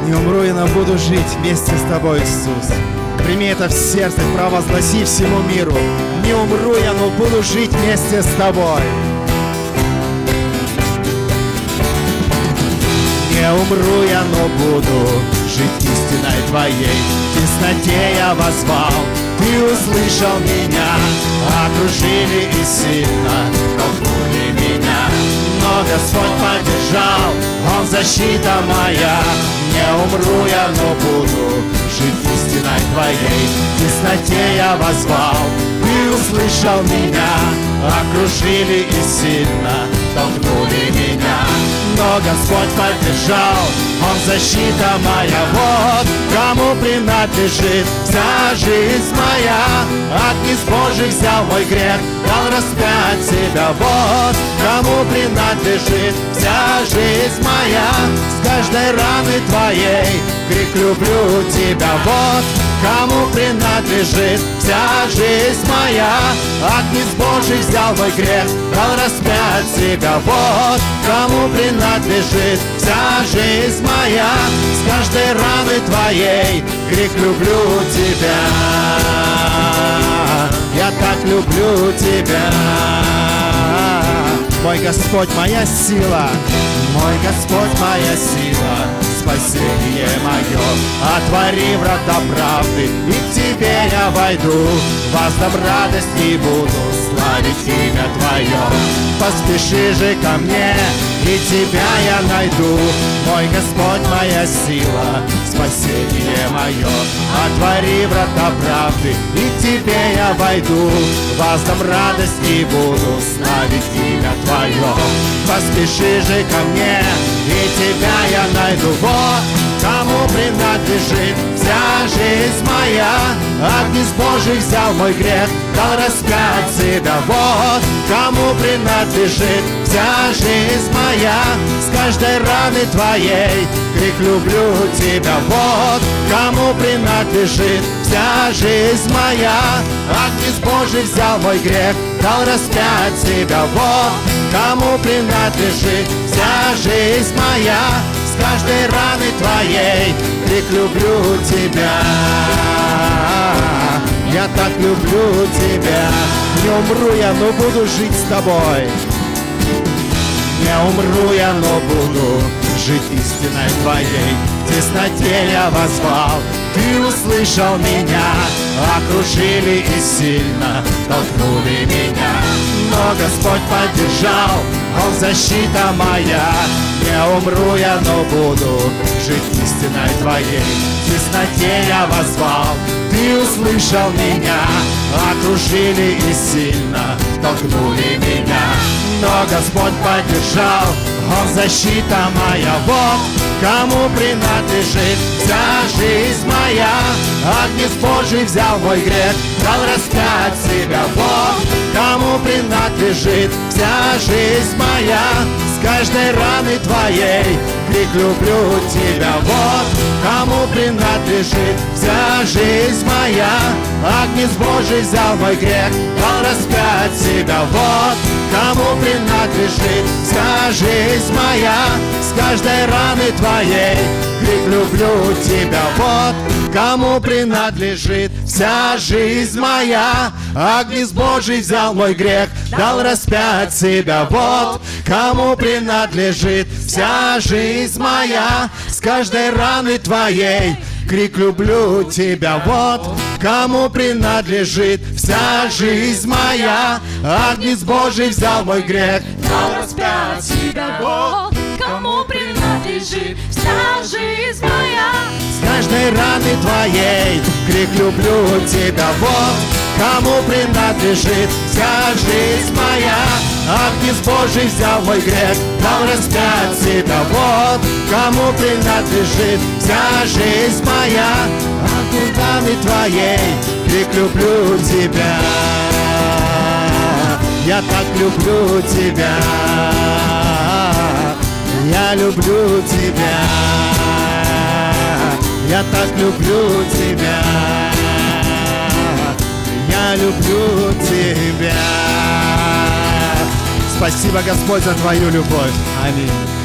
Не умру я, но буду жить вместе с тобой, Иисус. Прими это в сердце, провозгласи всему миру. Не умру я, но буду жить вместе с тобой. Не умру я, но буду жить истиной твоей. В тесноте я воззвал, ты услышал меня. Окружили и сильно толкнули меня, но Господь поддержал, Он защита моя. Не умру я, но буду жить истиной твоей. В тесноте я воззвал, ты услышал меня. Окружили и сильно толкнули меня, но Господь поддержал, Он защита моя. Вот кому принадлежит вся жизнь моя. От низ Божий взял мой грех, дал распять себя. Вот кому принадлежит вся жизнь моя. С каждой раны твоей крик люблю тебя. Вот кому принадлежит вся жизнь моя. От низ Божий взял мой грех, дал распять себя. Вот кому принадлежит вся жизнь моя. С каждой раны твоей крик люблю тебя. Я так люблю тебя. Мой Господь, моя сила, мой Господь, моя сила, спасение мое. Отвори врата правды, и к тебе я войду. Воздам радость и буду славить имя твое. Поспеши же ко мне, и тебя я найду. Мой Господь, моя сила, спасение мое. Отвори врата правды, и к тебе я войду. Воздам радость и буду славить имя твое. Поспеши же ко мне, и тебя я найду. Вот кому принадлежит вся жизнь моя. От низ Божий взял мой грех, дал распять себя. Вот кому принадлежит вся жизнь моя. С каждой раны твоей крик люблю тебя. Вот кому принадлежит вся жизнь моя. От низ Божий взял мой грех, дал распять себя. Вот кому принадлежит вся жизнь моя. С каждой раны твоей крик люблю тебя. Я так люблю тебя. Не умру я, но буду жить с тобой. Не умру я, но буду жить истиной твоей. В тесноте я воззвал, ты услышал меня. Окружили и сильно толкнули меня, но Господь поддержал, Он защита моя. Не умру я, но буду жить истиной твоей. В тесноте я воззвал, ты услышал меня. Окружили и сильно толкнули меня, но Господь поддержал, Он защита моя. Вот кому принадлежит вся жизнь моя. От низ Божий взял мой грех, дал распять себя. Вот кому принадлежит вся жизнь моя. С каждой раны твоей крик люблю тебя. Вот кому принадлежит вся жизнь моя. От низ Божий взял мой грех, дал распять себя. Вот кому принадлежит вся жизнь моя. С каждой раны твоей крик люблю тебя. Вот кому принадлежит вся жизнь моя. Агнец Божий взял мой грех, дал распять себя. Вот кому принадлежит вся жизнь моя. С каждой раны твоей крик люблю тебя. Вот кому принадлежит вся жизнь моя. Агнец Божий взял мой грех, дал распять себя. Вот кому принадлежит вся жизнь моя. с каждой раны твоей крик люблю тебя. Вот кому принадлежит вся жизнь моя. Агнец Божий взял мой грех, дал распять себя. Вот кому принадлежит вся жизнь моя. Агнец раны твоей крик люблю тебя. Я так люблю тебя. Я люблю тебя. Я так люблю тебя. Я люблю тебя. Спасибо, Господь, за Твою любовь. Аминь.